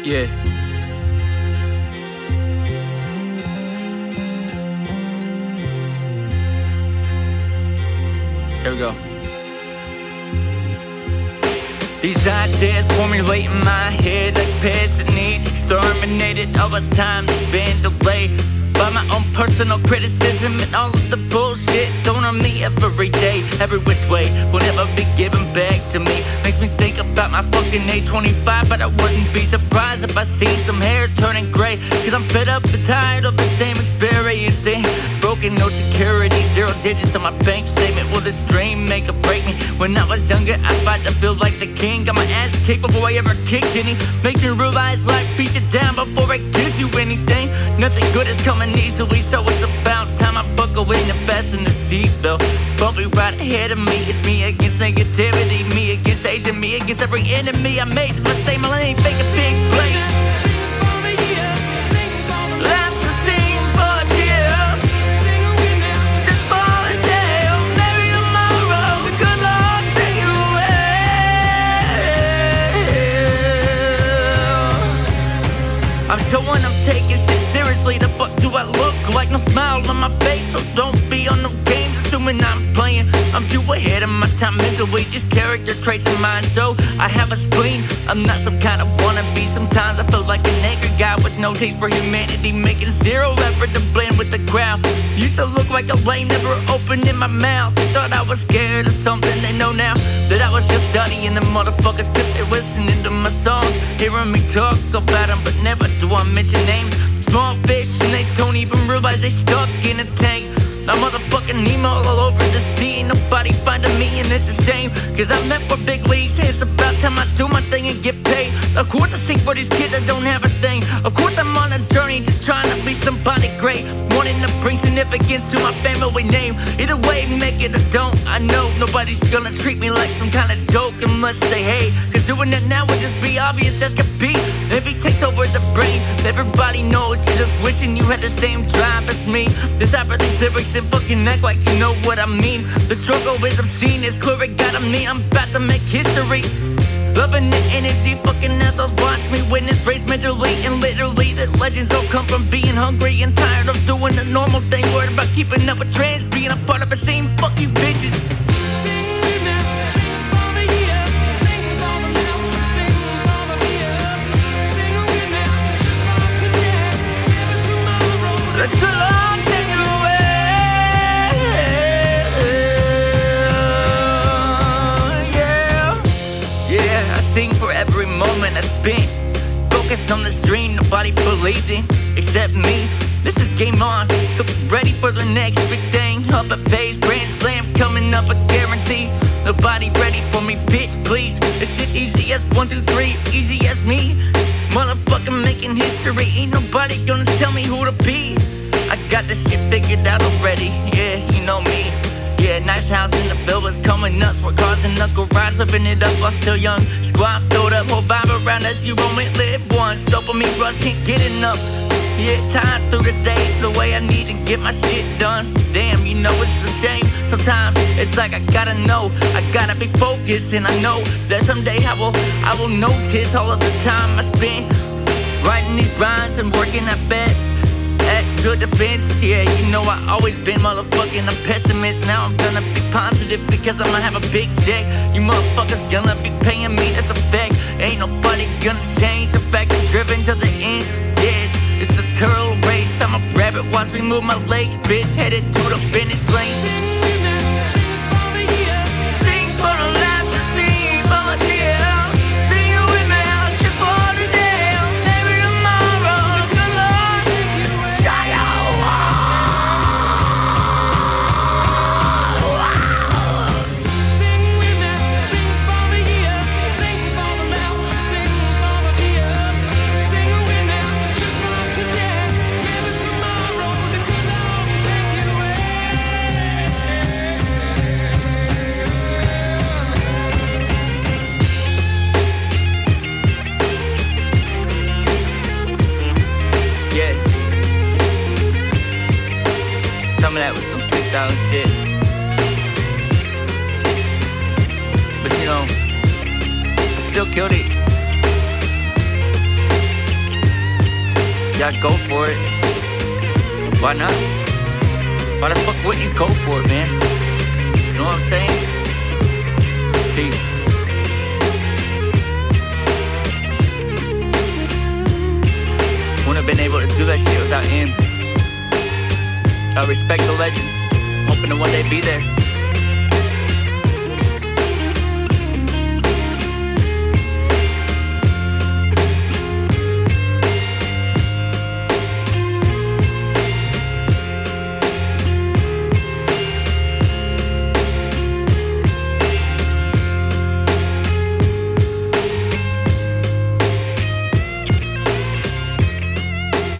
Yeah. Here we go. These ideas formulate in my head like pests that need exterminated. All the time it's been delayed by my own personal criticism and all of the bullshit thrown on me every day. Every which way will never be given back to me. Makes me think about my fucking age 25, but I wouldn't be surprised if I seen some hair turning gray. Cause I'm fed up and tired of the same experience. Broken, no security, 0 digits on my bank statement. Will this dream make or break me? When I was younger, I fight to feel like the king. Got my ass kicked before I ever kicked any. Makes me realize life beats you down before it gives you anything. Nothing good is coming easily, so it's about time I buckle in and fasten the seatbelt. Bumpy right ahead of me, it's me against negativity, me against age, and me against every enemy I made. Just must stay my lane, make a big place. I'm showing I'm taking shit seriously. The fuck do I look like? No smile on my face, so don't be on no games assuming I'm playing. I'm too ahead of my time mentally. These character traits of mine, so I have a spleen. I'm not some kind of wannabe. Sometimes I feel like an angry guy with no taste for humanity, making 0 effort to blend with the crowd. Used to look like a lame, never opening my mouth. They thought I was scared of something. They know now that I was just studying the motherfuckers, cause they're listening to my songs, hearing me talk about them, but never do I mention names. Small fish and they don't even realize they stuck in a tank. I'm motherfucking Nemo all over the sea. Ain't nobody finding me and it's a shame, cause I'm meant for big leagues. It's about time I do my thing and get paid. Of course I sing for these kids that don't have a thing. Of course I'm on a journey just trying to be somebody great, wanting to bring significance to my family name. Either way, make it or don't, I know nobody's gonna treat me like some kind of joke unless they hate. Cause doing that now would just be obvious as could be. If he takes over the brain, everybody knows you're just wishing you had the same drive as me. This after these lyrics and fucking act like you know what I mean. The struggle is obscene, it's clear it got on me. I'm about to make history. Loving the energy, fucking assholes watch me witness race mentally and literally. The legends all come from being hungry and tired of doing the normal thing. Worried about keeping up with trends, being a part of a scene. Fuck you bitches. Let the Lord take you away. Yeah, I sing for every moment I spent. Focus on the dream nobody believed in except me. This is game on, so be ready for the next big thing. Up at base, grand slam coming up, I guarantee. Nobody ready for me, bitch, please. It's just easy as 1, 2, 3, easy as me. Motherfucking making history, ain't nobody gonna tell me who to be. I got this shit figured out already, yeah, you know me. Yeah, nice house in the villas, coming nuts. We're cars in the garage, living it up while still young. Squad filled up, whole vibe around us, you only live once. Dopamine rush, can't get enough. Yeah, time through the day, the way I need to get my shit done. Damn, you know it's a shame. Sometimes it's like I gotta know, I gotta be focused. And I know that someday I will notice all of the time I spend writing these rhymes and working at bed. At good defense, yeah, you know I always been motherfucking a pessimist. Now I'm gonna be positive because I'ma have a big check. You motherfuckers gonna be paying me, that's a fact. Ain't nobody gonna change the fact I'm driven to the end. Yeah, it's a turtle race, I'm a rabbit, watch me move my legs, bitch, headed to the finish lane. Some of that was some freestyle shit, but you know, I still killed it. Yeah, go for it. Why not? Why the fuck wouldn't you go for it, man? You know what I'm saying? Peace. Wouldn't have been able to do that shit without him. I respect the legends. Hoping to one day be there.